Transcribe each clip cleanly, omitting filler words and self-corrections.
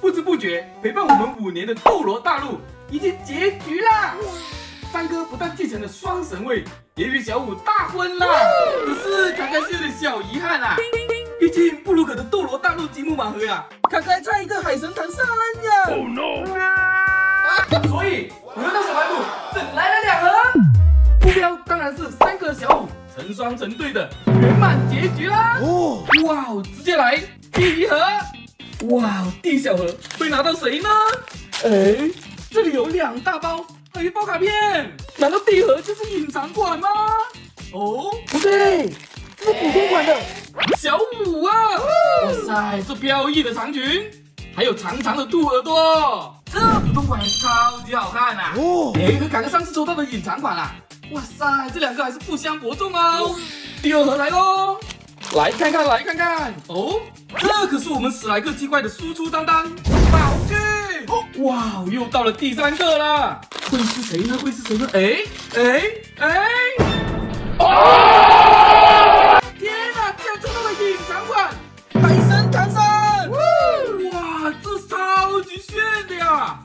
不知不觉陪伴我们5年的斗罗大陆已经结局啦！三哥不但继承了双神位，也与小五大婚啦。可是凯凯是有点小遗憾啦，毕竟布鲁克的斗罗大陆积木盲盒呀，凯凯差一个海神唐三呀。Oh no！ 所以我们到小白虎整来了2盒，目标当然是3个小五成双成对的圆满结局啦！哦，哇哦，直接来第1盒。哇，第小盒会拿到谁呢？哎，这里有2大包，还有1包卡片，难道第1盒就是隐藏款吗？哦，不对，这是普通款的小五啊！哇塞，这飘逸的长裙，还有长长的兔耳朵，这普通款也是超级好看啊！哦，哎，和凯哥上次抽到的隐藏款啊，哇塞，这2个还是不相伯仲哦。第2盒来喽！来看看，来看看哦，这可是我们史莱克鸡块的输出担当宝具。哇，又到了第3个啦，会是谁呢？会是谁呢？天哪，竟然抽到了隐藏款海神唐三！哇，这超级炫的呀！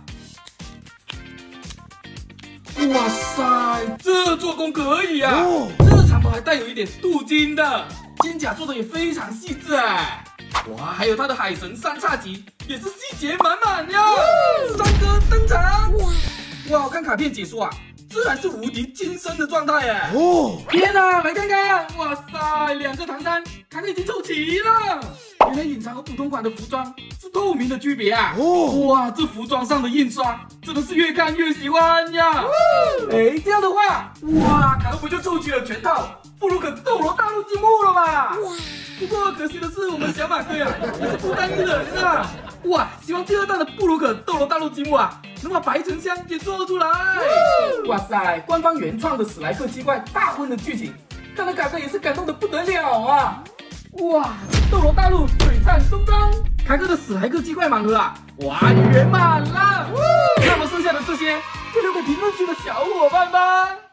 哇塞，这做工可以啊！这长袍还带有一点镀金的。肩甲做的也非常细致哎，哇，还有它的海神3叉戟也是细节满满呀！三哥登场！哇，我看卡片解说啊，这还是无敌金身的状态哎！哦，天哪，来看看！哇塞，2个唐三，凯哥已经凑齐了。原来隐藏和普通款的服装是透明的区别啊！哇，这服装上的印刷真的是越看越喜欢呀！哎，这样的话，哇，凯哥不就凑齐了全套布鲁克斗罗大陆积木了嘛？不过可惜的是，我们小马哥呀也是不单一人啊！哇，希望第2弹的布鲁克斗罗大陆积木啊，能把白沉香也做出来！哇塞，官方原创的史莱克鸡块大婚的剧情，看得凯哥也是感动得不得了啊！哇，斗罗大陆璀璨终章，凯哥的史莱克鸡块盲盒啊，哇，圆满了！那么剩下的这些就留给评论区的小伙伴吧。